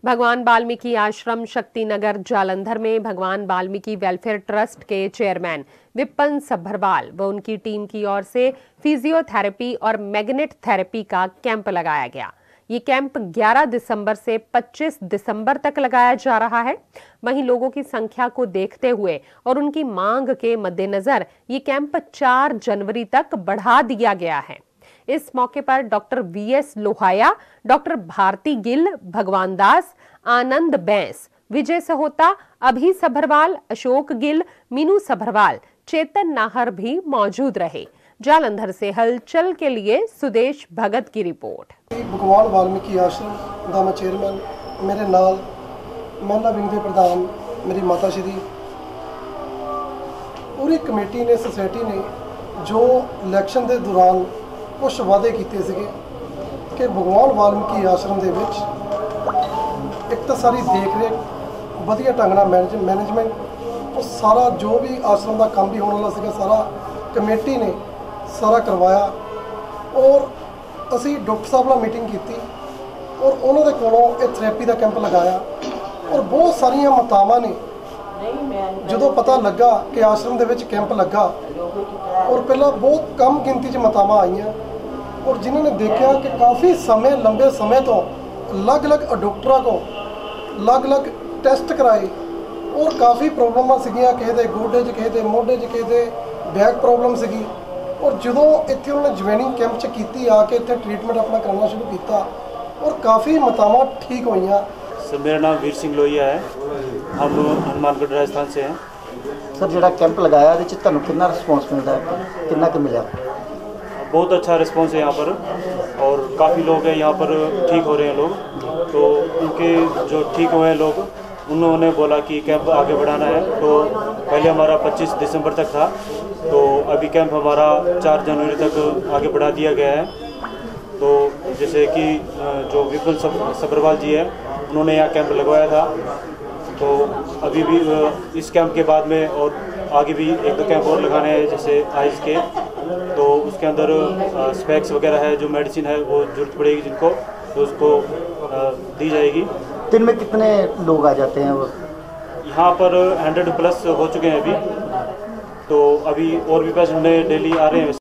भगवान वाल्मीकि आश्रम शक्तिनगर जालंधर में भगवान वाल्मीकि वेलफेयर ट्रस्ट के चेयरमैन विपिन सभरवाल व उनकी टीम की ओर से फिजियोथेरेपी और मैग्नेट थेरेपी का कैंप लगाया गया। ये कैंप 11 दिसंबर से 25 दिसंबर तक लगाया जा रहा है। वहीं लोगों की संख्या को देखते हुए और उनकी मांग के मद्देनजर ये कैंप 4 जनवरी तक बढ़ा दिया गया है। इस मौके पर doctor VS Lohaya, doctor Bharti Gill, Bhagwan Das, आनंद बैंस, विजय सहोता, अभी सभरवाल, अशोक गिल, मीनू सभरवाल, चेतन नाहर भी मौजूद रहे। जालंधर से हलचल के लिए सुदेश भगत की रिपोर्ट। भगवान वाल्मीकि आश्रम दा मैं चेयरमैन, मेरे नाल महिला विंग दे प्रधान मेरी माता श्री, पूरी कमेटी ने, सोसाइटी ने जो इलैक्शन के दौरान कुछ वादे किए कि भगवान वाल्मीकि आश्रम के एक तो सारी देख रेख वधिया ढंग नाल मैनेजमेंट और सारा जो भी आश्रम का काम भी होने वाला सीगा सारा कमेटी ने सारा करवाया। और असी डॉक्टर साहब नाल मीटिंग की और उन्होंने कोलों ये थेरेपी का कैंप लगाया और बहुत सारिया मातावां ने जो पता लगा कि आश्रम के कैंप लगा और पहला बहुत कम गिनती च मातावां आईयां और जिन्होंने देखा कि काफ़ी समय लंबे समय तो अलग अलग डॉक्टरों को अलग अलग टेस्ट कराए और काफ़ी प्रॉब्लम सीगियां, किसी के गोडे च, किसी के मोढे च, किसी के बैक प्रॉब्लम सी। और जो इतने उन्होंने ज्वाइनिंग कैंप च की आके इतने ट्रीटमेंट अपना करना शुरू किया और काफ़ी मातावां ठीक हुई। सर, मेरा नाम वीर सिंह लोहिया है, हम हनुमानगढ़ राजस्थान से हैं। सर, जो कैंप लगाया ये कितना रिस्पॉन्स मिलता है, कितना कुछ मिला? बहुत अच्छा रिस्पॉन्स है यहाँ पर और काफ़ी लोग हैं यहाँ पर ठीक हो रहे हैं लोग। तो उनके जो ठीक हुए हैं लोग, उन्होंने बोला कि कैंप आगे बढ़ाना है। तो पहले हमारा 25 दिसंबर तक था, तो अभी कैंप हमारा 4 जनवरी तक आगे बढ़ा दिया गया है। तो जैसे कि जो विपिन सभरवाल जी है, उन्होंने यहाँ कैंप लगवाया था। तो अभी भी इस कैंप के बाद में और आगे भी 1-2 कैंप और लगाने हैं, जैसे आइज़ के। तो उसके अंदर स्पेक्स वगैरह है, जो मेडिसिन है वो जरूरत पड़ेगी जिनको, तो उसको दी जाएगी। दिन में कितने लोग आ जाते हैं? वो यहाँ पर 100+ हो चुके हैं अभी, तो अभी और भी पेशेंट डेली आ रहे हैं।